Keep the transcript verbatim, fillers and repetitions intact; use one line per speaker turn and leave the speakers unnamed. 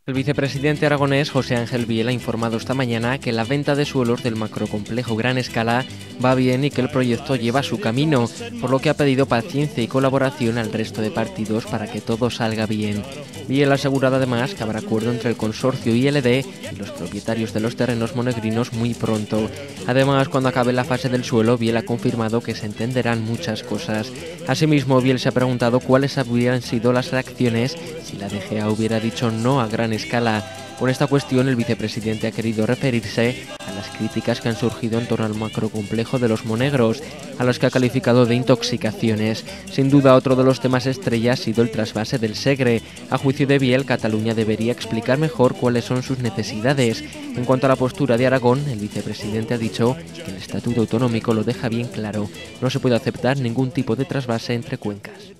El vicepresidente aragonés José Ángel Biel ha informado esta mañana que la venta de suelos del macrocomplejo Gran Escala va bien y que el proyecto lleva su camino, por lo que ha pedido paciencia y colaboración al resto de partidos para que todo salga bien. Biel ha asegurado además que habrá acuerdo entre el consorcio I L D y los propietarios de los terrenos monegrinos muy pronto. Además, cuando acabe la fase del suelo, Biel ha confirmado que se entenderán muchas cosas. Asimismo, Biel se ha preguntado cuáles habrían sido las reacciones si la D G A hubiera dicho no a Gran Escala. Con esta cuestión, el vicepresidente ha querido referirse a las críticas que han surgido en torno al macrocomplejo de los Monegros, a los que ha calificado de intoxicaciones. Sin duda, otro de los temas estrella ha sido el trasvase del Segre. A juicio de Biel, Cataluña debería explicar mejor cuáles son sus necesidades. En cuanto a la postura de Aragón, el vicepresidente ha dicho que el Estatuto Autonómico lo deja bien claro. No se puede aceptar ningún tipo de trasvase entre cuencas.